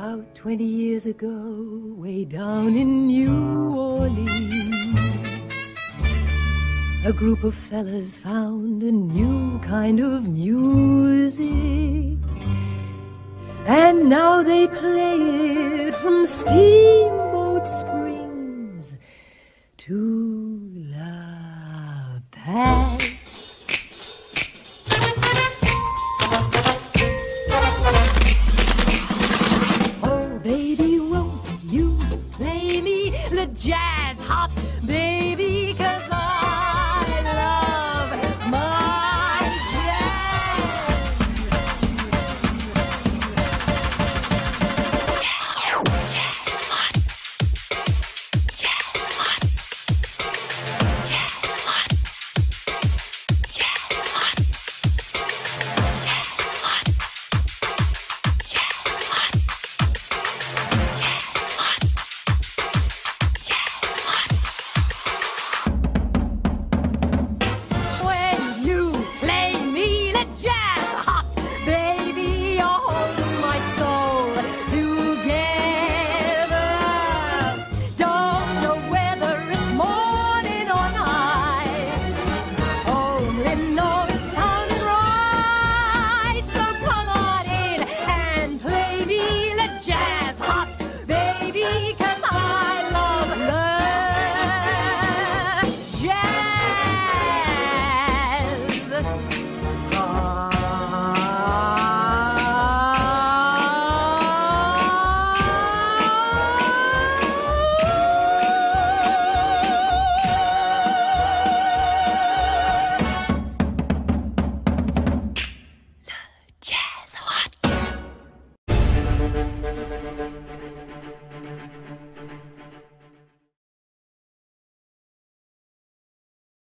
About 20 years ago, way down in New Orleans, a group of fellas found a new kind of music, and now they play it from Steamboat Springs to La Paz.